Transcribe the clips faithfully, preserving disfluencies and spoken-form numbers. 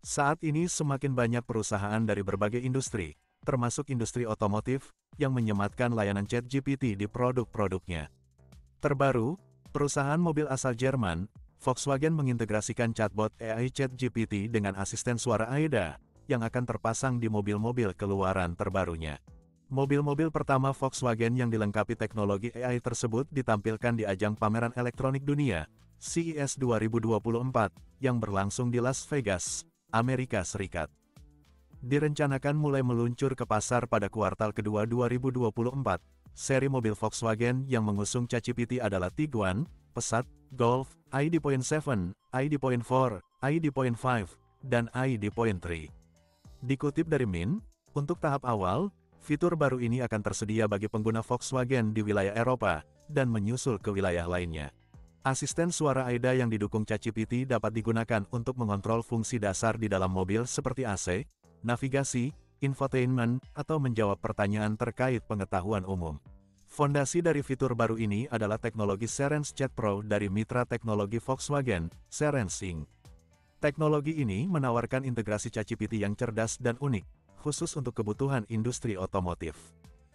Saat ini semakin banyak perusahaan dari berbagai industri, termasuk industri otomotif, yang menyematkan layanan ChatGPT di produk-produknya. Terbaru, perusahaan mobil asal Jerman, Volkswagen mengintegrasikan chatbot A I ChatGPT dengan asisten suara AIDA, yang akan terpasang di mobil-mobil keluaran terbarunya. Mobil-mobil pertama Volkswagen yang dilengkapi teknologi A I tersebut ditampilkan di ajang pameran elektronik dunia, C E S dua ribu dua puluh empat, yang berlangsung di Las Vegas, Amerika Serikat. Direncanakan mulai meluncur ke pasar pada kuartal kedua dua ribu dua puluh empat. Seri mobil Volkswagen yang mengusung ChatGPT adalah Tiguan, Passat, Golf, I D tujuh, I D empat, I D lima, dan I D tiga. Dikutip dari Mint, untuk tahap awal, fitur baru ini akan tersedia bagi pengguna Volkswagen di wilayah Eropa, dan menyusul ke wilayah lainnya. Asisten suara AIDA yang didukung ChatGPT dapat digunakan untuk mengontrol fungsi dasar di dalam mobil seperti A C, navigasi, infotainment, atau menjawab pertanyaan terkait pengetahuan umum. Fondasi dari fitur baru ini adalah teknologi Cerence Chat Pro dari mitra teknologi Volkswagen, Cerence Incorporated. Teknologi ini menawarkan integrasi ChatGPT yang cerdas dan unik, khusus untuk kebutuhan industri otomotif.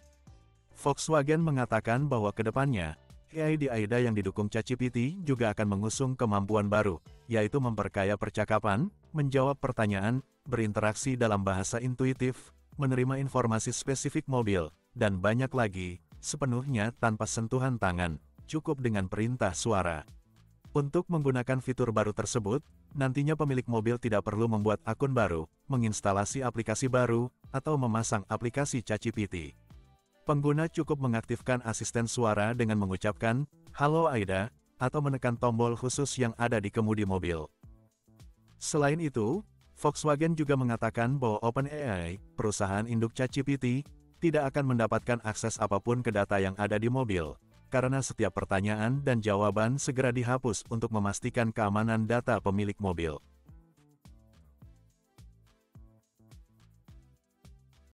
Volkswagen mengatakan bahwa ke depannya, A I di AIDA yang didukung ChatGPT juga akan mengusung kemampuan baru, yaitu memperkaya percakapan, menjawab pertanyaan, berinteraksi dalam bahasa intuitif, menerima informasi spesifik mobil, dan banyak lagi, sepenuhnya tanpa sentuhan tangan, cukup dengan perintah suara. Untuk menggunakan fitur baru tersebut, nantinya pemilik mobil tidak perlu membuat akun baru, menginstalasi aplikasi baru, atau memasang aplikasi ChatGPT. Pengguna cukup mengaktifkan asisten suara dengan mengucapkan, "Halo AIDA," atau menekan tombol khusus yang ada di kemudi mobil. Selain itu, Volkswagen juga mengatakan bahwa OpenAI, perusahaan induk ChatGPT, tidak akan mendapatkan akses apapun ke data yang ada di mobil, karena setiap pertanyaan dan jawaban segera dihapus untuk memastikan keamanan data pemilik mobil.